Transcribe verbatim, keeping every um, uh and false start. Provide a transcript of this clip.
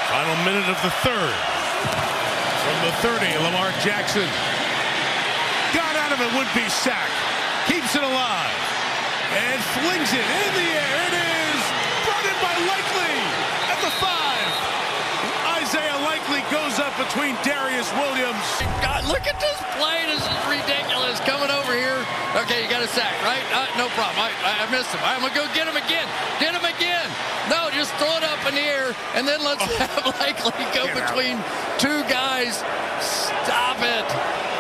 Final minute of the third. From the thirty, Lamar Jackson got out of it, would-be sack. Keeps it alive. And flings it in the air. It is brought in by Likely at the five. Isaiah Likely goes up between Darius Williams. God, look at this play. This is ridiculous. Coming over here. Okay, you got a sack, right? Uh, no problem. I, I, I missed him. I'm going to go get him again. Get him again. No, just throw it up in the air, and then let's oh. have Likely go between two guys. Stop it.